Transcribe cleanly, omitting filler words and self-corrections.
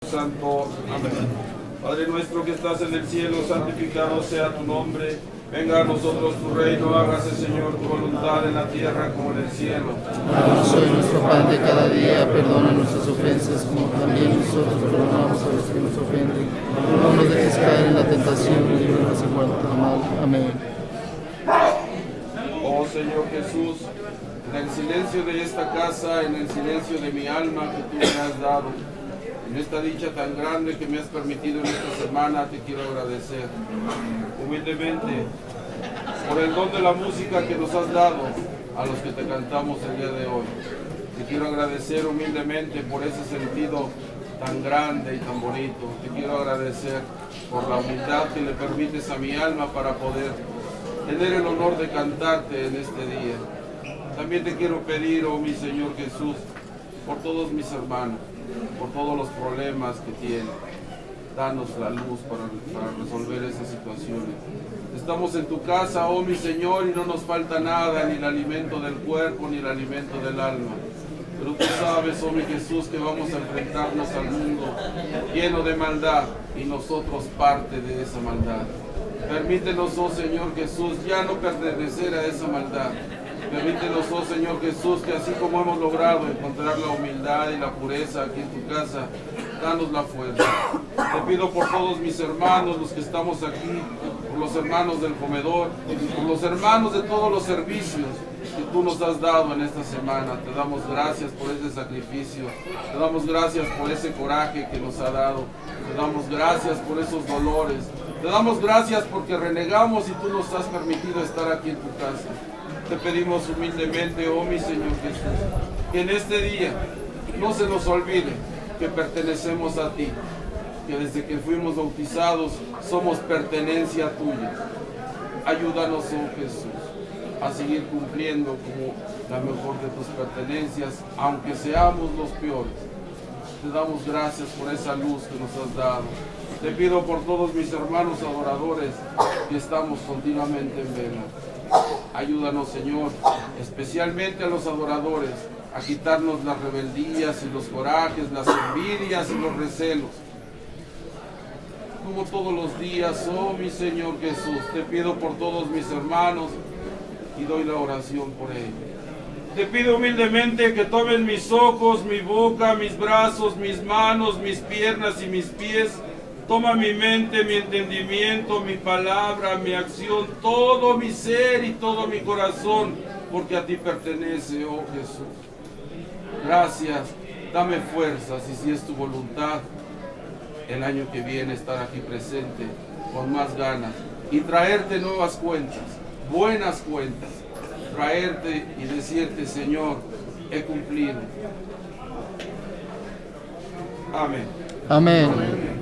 Santo. Amén. Padre nuestro que estás en el cielo, santificado sea tu nombre. Venga a nosotros tu reino, hágase, Señor, tu voluntad en la tierra como en el cielo. Danos hoy nuestro pan de cada día, perdona nuestras ofensas, como también nosotros perdonamos a los que nos ofenden. No nos dejes caer en la tentación y líbranos del mal. Amén. Oh Señor Jesús, en el silencio de esta casa, en el silencio de mi alma que tú me has dado, en esta dicha tan grande que me has permitido en esta semana, te quiero agradecer humildemente por el don de la música que nos has dado a los que te cantamos el día de hoy. Te quiero agradecer humildemente por ese sentido tan grande y tan bonito. Te quiero agradecer por la humildad que le permites a mi alma para poder tener el honor de cantarte en este día. También te quiero pedir, oh mi Señor Jesús, por todos mis hermanos, por todos los problemas que tienen. Danos la luz para resolver esas situaciones. Estamos en tu casa, oh mi Señor, y no nos falta nada, ni el alimento del cuerpo, ni el alimento del alma. Pero tú sabes, oh mi Jesús, que vamos a enfrentarnos al mundo lleno de maldad, y nosotros parte de esa maldad. Permítenos, oh Señor Jesús, ya no pertenecer a esa maldad. Permítenos, oh Señor Jesús, que así como hemos logrado encontrar la humildad y la pureza aquí en tu casa, danos la fuerza. Te pido por todos mis hermanos, los que estamos aquí, por los hermanos del comedor, por los hermanos de todos los servicios que tú nos has dado en esta semana. Te damos gracias por ese sacrificio, te damos gracias por ese coraje que nos ha dado, te damos gracias por esos dolores, te damos gracias porque renegamos y tú nos has permitido estar aquí en tu casa. Te pedimos humildemente, oh mi Señor Jesús, que en este día no se nos olvide que pertenecemos a ti, que desde que fuimos bautizados somos pertenencia tuya. Ayúdanos, oh Jesús, a seguir cumpliendo como la mejor de tus pertenencias, aunque seamos los peores. Te damos gracias por esa luz que nos has dado. Te pido por todos mis hermanos adoradores que estamos continuamente en vela. Ayúdanos, Señor, especialmente a los adoradores, a quitarnos las rebeldías y los corajes, las envidias y los recelos. Como todos los días, oh mi Señor Jesús, te pido por todos mis hermanos y doy la oración por ellos. Te pido humildemente que tomes mis ojos, mi boca, mis brazos, mis manos, mis piernas y mis pies. Toma mi mente, mi entendimiento, mi palabra, mi acción, todo mi ser y todo mi corazón, porque a ti pertenece, oh Jesús. Gracias, dame fuerzas y si es tu voluntad, el año que viene estar aquí presente con más ganas y traerte nuevas cuentas, buenas cuentas, traerte y decirte, Señor, he cumplido. Amén. Amén.